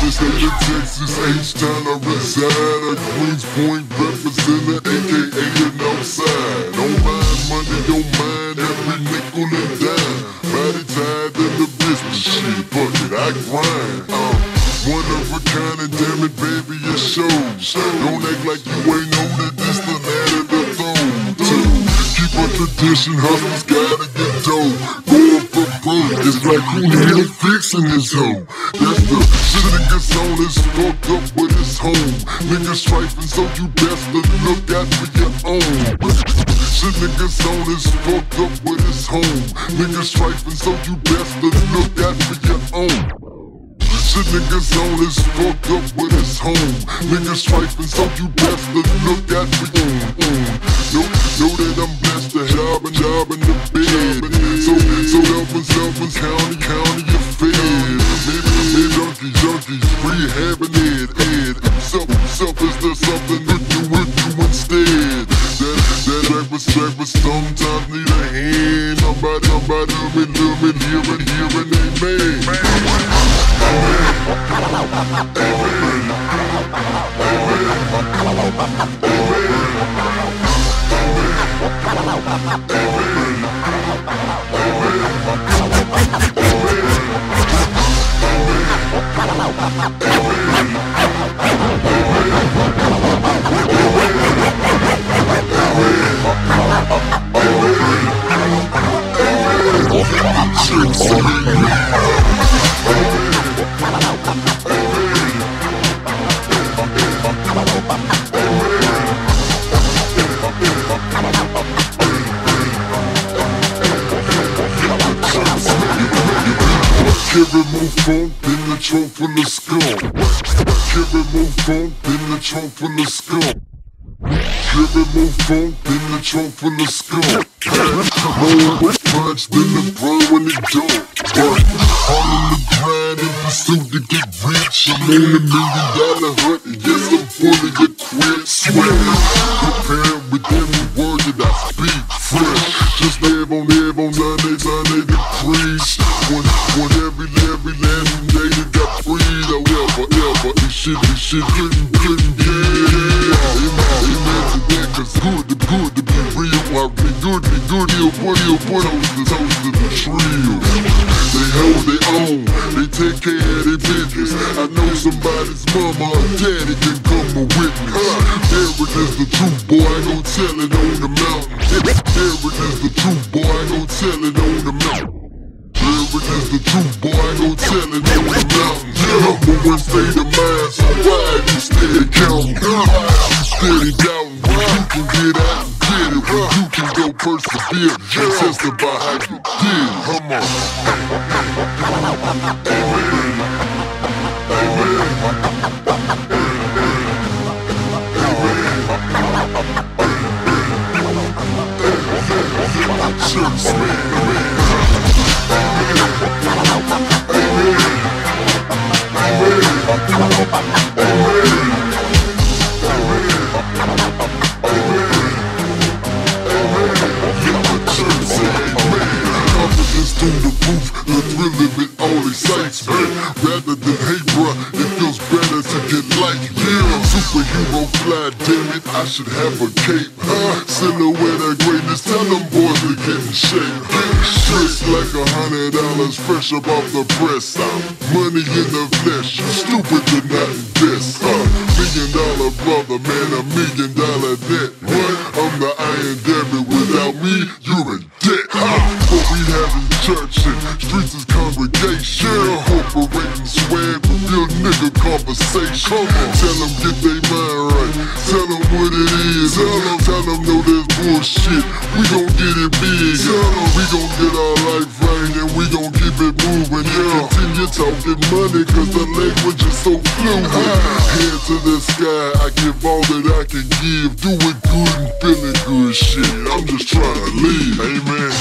state of Texas, H-Town I reside. A Queens Point representative, aka the Northside. Don't mind money, don't mind every nickel and dime. Body tied in the business, shit, fuck it, I grind. One of a kind, and damn it, baby, it shows. Don't act like you ain't know that this the land of the throne. Keep a tradition, hustlers gotta get dough. Going for broke, it's like who ain't fixing this hoe. That's the shit niggas on is fucked up with his home. Niggas striping, so you best to look out for your own. Shit niggas on is fucked up with his home. Niggas striping, so you best to look out for your own. Shit niggas on is fucked up with his home. Niggas striping, so you best to look out for your own. Know that I'm blessed to have a job in the bed. So Elvin's county your fed. Maybe junkies, free having it. Self is there something that you would do instead. That respect, but sometimes need a hand. Somebody love me, hearing amen. Carry more funk in the trunk full of skunk. Carry more funk in the trunk full of skunk. Carry more funk in the trunk full of skunk. More punch than the brain when it don't. All in the grind in pursuit to get rich. I'm on $1 million hunt, and yes, I'm fully equipped. Swear, prepared with every word that I speak. Fresh, just live on Sunday to preach. When every last day that got freed, ever. This shit couldn't get. Amen to that, cause good to be real. I be good, put on the toast of the trio. They hold their own, they take care of their business. I know somebody's mama or daddy can come a witness. Derek is the truth, boy, I gon' tell it on the mountain. Derek is the truth, boy, I gon' tell it on the mountain. Derek is the truth, boy, I gon' tell it on the mountain. Number one state of mind, so why you steady counting? You steady doubting, you can get out and get it. You can go persevere and testify how you did. Come on. Church man. Through the roof, the thrill of it all excites me. Rather than hate, bruh, it feels better to get like superhero fly, damn it, I should have a cape. Silhouette of greatness, tell them boys to get in shape. Dressed like $100 fresh up off the press. Money in the flesh, you stupid to not invest. $1 million brother, man, $1 million debt. What? I'm the Iron David, without me, you're in debt. What we have in church and streets is congregation. Incorporating swag with real nigga conversation. Tell them get they mind right, tell them what it is. Tell them know there's bullshit, we gon' get it big. We gon' get our life right and we gon' keep it moving. Continue talking money cause the language is so fluid. Head to the sky, I give all that I can give. Do it good and feeling good shit, I'm just trying to live. Amen.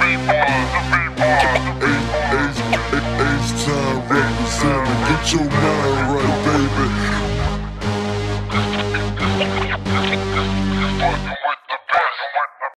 H-Town representing, get your mind